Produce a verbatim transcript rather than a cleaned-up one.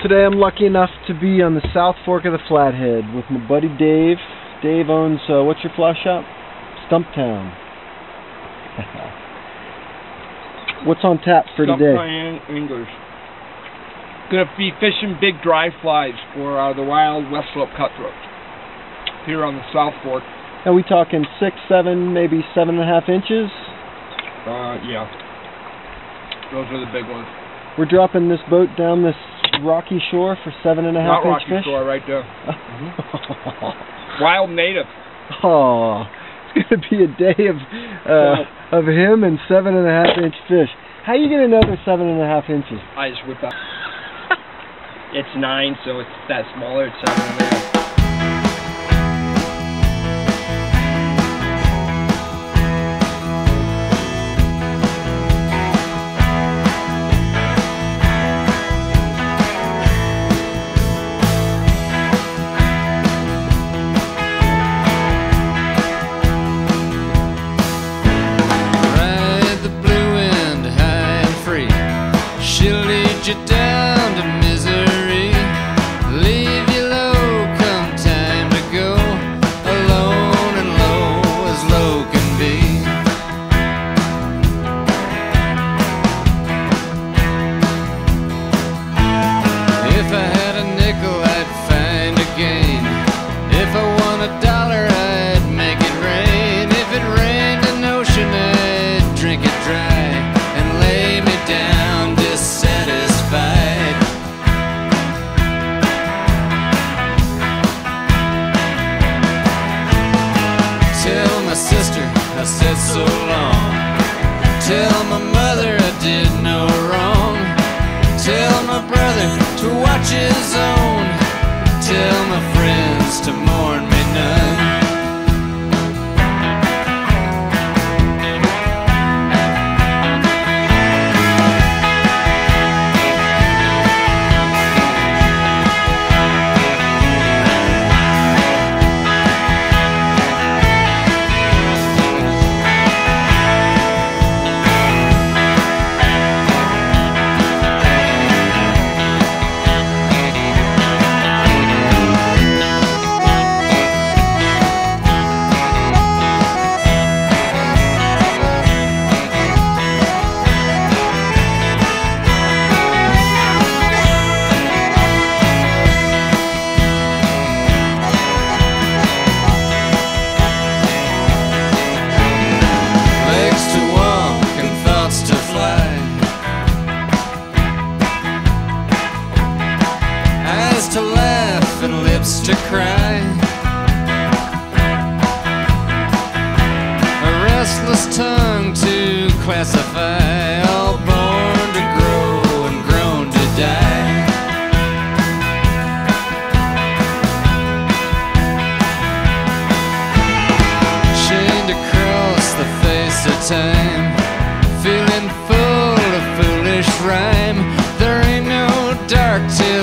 Today I'm lucky enough to be on the South Fork of the Flathead with my buddy Dave. Dave owns, uh, what's your fly shop? Stumptown. What's on tap for today? Stumptown Anglers. Gonna be fishing big dry flies for uh, the wild West Slope cutthroats here on the South Fork. Are we talking six, seven, maybe seven and a half inches? Uh, yeah. Those are the big ones. We're dropping this boat down this rocky shore for seven and a half Not inch rocky fish? shore, right there. Mm-hmm. Wild native. Oh, it's gonna be a day of uh, of him and seven and a half inch fish. How you gonna know they're seven and a half inches? I just whip out. It's nine, so it's that smaller. It's seven and a half. You down to misery, leave you low come time to go, alone and low as low can be. If I had a nickel I'd find a gain, if I won a dollar I'd make it rain, if it rained an ocean I'd drink it dry and lay me down dissatisfied. Tell my sister I said so long, tell my mother I did no wrong, tell my brother to watch his own, tell my friends to mourn me none. To laugh and lips to cry, a restless tongue to classify, all born to grow and grown to die. Chained across the face of time, feeling full of foolish rhyme, there ain't no dark till